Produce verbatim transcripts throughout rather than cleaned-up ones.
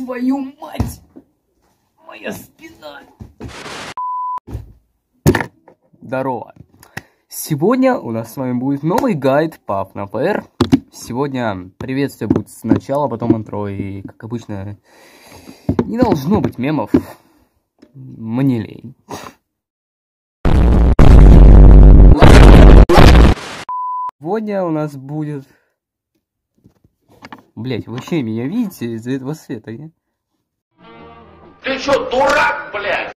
твою мать! Моя спина! Здорово! Сегодня у нас с вами будет новый гайд по эф эф эр. Сегодня приветствие будет сначала, потом интро. И, как обычно, не должно быть мемов. Мне лень. Сегодня у нас будет... Блять, вы вообще меня видите из-за этого света, не? Ты чё, дурак, блядь?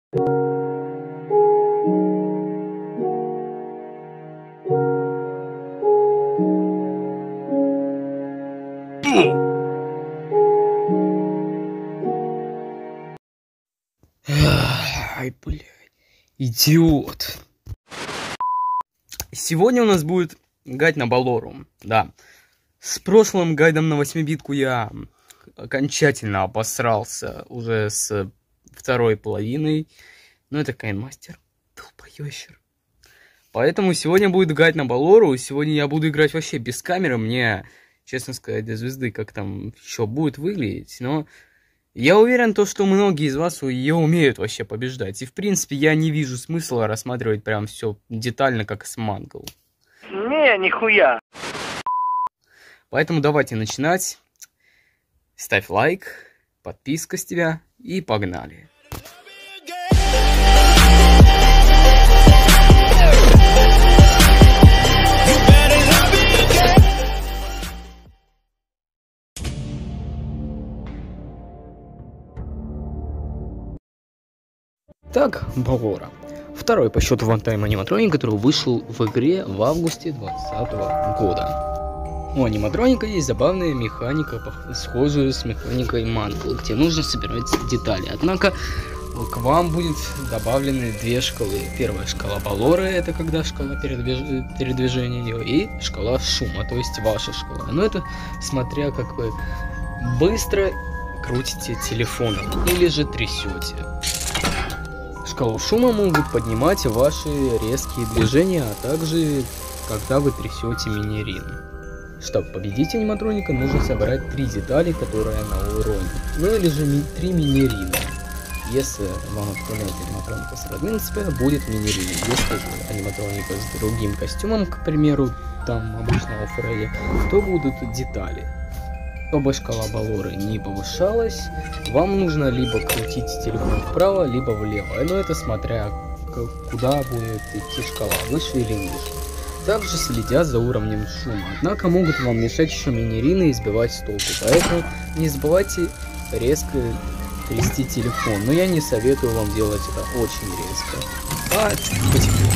Ай, блядь, идиот. Сегодня у нас будет гайд на Баллору, да. С прошлым гайдом на восьмибитку я окончательно обосрался уже с второй половиной. Но это Кайнмастер, долбоёщер. Поэтому сегодня будет гайд на Баллору. Сегодня я буду играть вообще без камеры. Мне, честно сказать, до звезды, как там еще будет выглядеть. Но я уверен, то, что многие из вас ее умеют вообще побеждать. И в принципе я не вижу смысла рассматривать прям все детально, как с Мангл. Не, нихуя. Поэтому давайте начинать. Ставь лайк, подписка с тебя и погнали. Так, Баллора. Второй по счету вантайм аниматроник, который вышел в игре в августе двадцатого года. У аниматроника есть забавная механика, схожая с механикой Мангл, где нужно собирать детали. Однако к вам будет добавлены две шкалы. Первая шкала Баллоры, это когда шкала передвиж... передвижения ее, и шкала шума, то есть ваша шкала. Но это смотря как вы быстро крутите телефоном или же трясете. Шкалу шума могут поднимать ваши резкие движения, а также когда вы трясете мини-рин. Чтобы победить аниматроника, нужно собрать три детали, которые на уроне. Ну или же ми три мини-рина. Если вам отправляют аниматроника с родным ЦП, будет мини-рин. Если же аниматроника с другим костюмом, к примеру, там обычного Фредди, то будут детали. Чтобы шкала Баллоры не повышалась, вам нужно либо крутить телефон вправо, либо влево. Но это смотря куда будет идти шкала, выше или ниже. Также следя за уровнем шума. Однако могут вам мешать еще мини-рины и сбивать с толку. Поэтому не забывайте резко трясти телефон. Но я не советую вам делать это очень резко. А потихоньку.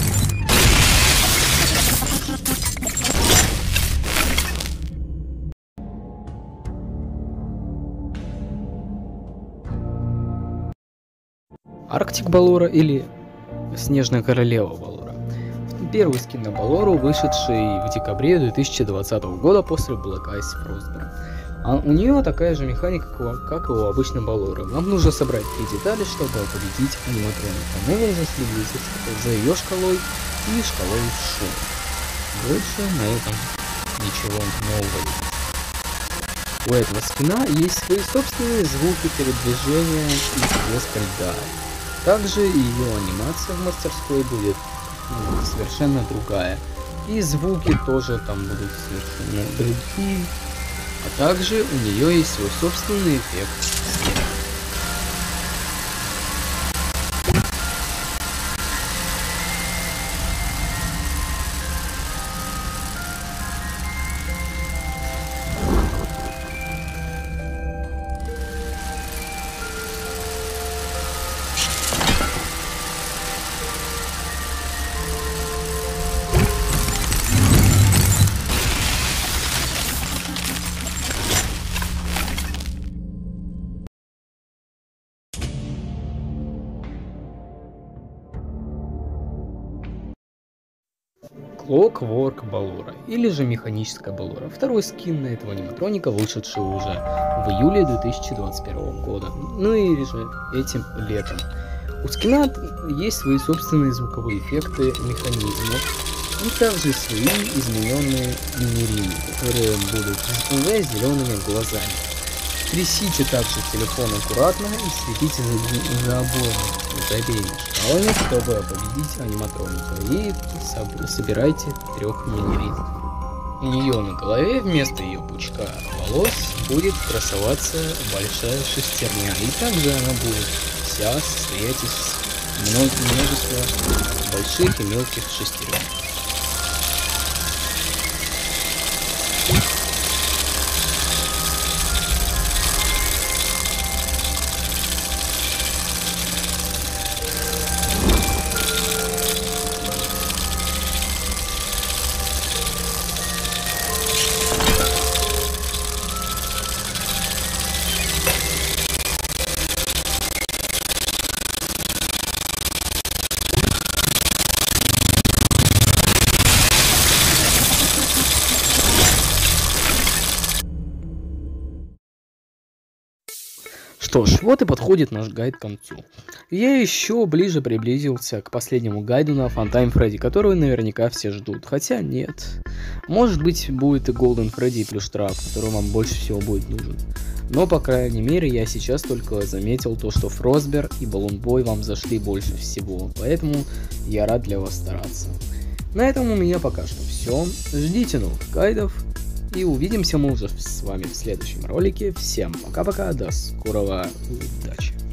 Арктик Баллора или Снежная Королева Баллора. Первый скин на Баллору, вышедший в декабре две тысячи двадцатого года после Black Ice Frostburn. А у нее такая же механика, как и у обычной Баллоры. Вам нужно собрать три детали, чтобы победить аниматроника. Но нужно следить за ее шкалой и шкалой шума. Больше на этом ничего нового нет. У этого скина есть свои собственные звуки передвижения и треск льда. Также ее анимация в мастерской будет ну, совершенно другая. И звуки тоже там будут совершенно другие. А также у нее есть свой собственный эффект света. Clockwork Баллора, или же Механическая Баллора. Второй скин на этого аниматроника, вышедший уже в июле две тысячи двадцать первого года. Ну или же этим летом. У скина есть свои собственные звуковые эффекты механизмов и также свои измененные мини-рины, которые будут с зелеными глазами. Трясите также телефон аккуратно и следите за, за обоими, за обеими шкалами, чтобы победить аниматроника. И соб собирайте трех мини-рит. У нее на голове вместо ее пучка волос будет красоваться большая шестерня, и также она будет вся состоять из множества больших и мелких шестерен. Что ж, вот и подходит наш гайд к концу. Я еще ближе приблизился к последнему гайду на Funtime Freddy, который наверняка все ждут. Хотя нет. Может быть, будет и Golden Freddy и Плюштрап, который вам больше всего будет нужен. Но, по крайней мере, я сейчас только заметил то, что Frostbear и Balloon Boy вам зашли больше всего. Поэтому я рад для вас стараться. На этом у меня пока что все. Ждите новых гайдов. И увидимся мы уже с вами в следующем ролике. Всем пока-пока, до скорого, удачи.